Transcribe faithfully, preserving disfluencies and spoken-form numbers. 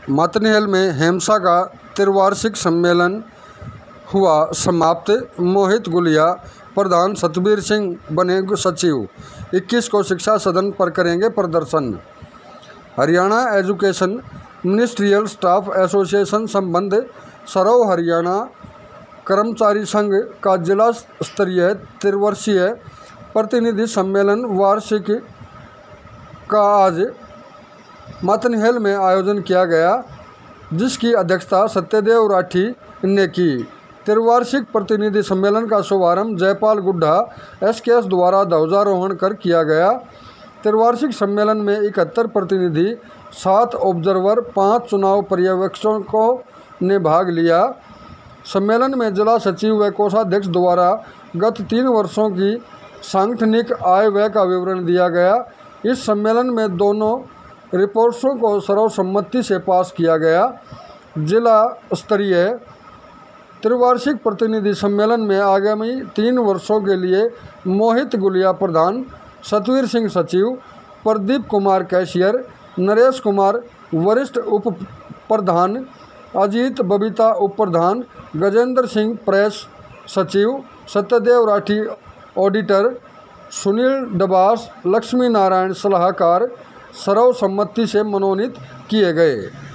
मातनहेल में हेमसा का त्रिवार्षिक सम्मेलन हुआ समाप्त। मोहित गुलिया प्रधान, सतबीर सिंह बने सचिव। इक्कीस को शिक्षा सदन पर करेंगे प्रदर्शन। Haryana education ministerial staff association संबंध सरव हरियाणा कर्मचारी संघ का जिला स्तरीय त्रिवर्षीय प्रतिनिधि सम्मेलन वार्षिक का आज मातनहेल में आयोजन किया गया, जिसकी अध्यक्षता सत्यदेव राठी ने की। त्रिवार्षिक प्रतिनिधि सम्मेलन का शुभारंभ जयपाल गुड्ढा एसकेएस द्वारा ध्वजारोहण कर किया गया। त्रिवार्षिक सम्मेलन में इकहत्तर प्रतिनिधि, सात ऑब्जर्वर, पाँच चुनाव पर्यवेक्षकों ने भाग लिया। सम्मेलन में जिला सचिव व कोषाध्यक्ष द्वारा गत तीन वर्षों की सांगठनिक आय व्यय का विवरण दिया गया। इस सम्मेलन में दोनों रिपोर्ट्सों को सर्वसम्मति से पास किया गया। जिला स्तरीय त्रिवार्षिक प्रतिनिधि सम्मेलन में आगामी तीन वर्षों के लिए मोहित गुलिया प्रधान, सतवीर सिंह सचिव, प्रदीप कुमार कैशियर, नरेश कुमार वरिष्ठ उप प्रधान, अजीत बबीता उप प्रधान, गजेंद्र सिंह प्रेस सचिव, सत्यदेव राठी ऑडिटर, सुनील डबास, लक्ष्मी नारायण सलाहकार सर्वसम्मति से मनोनीत किए गए।